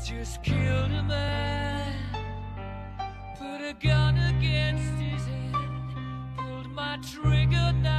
just killed a man, put a gun against his head, pulled my trigger now.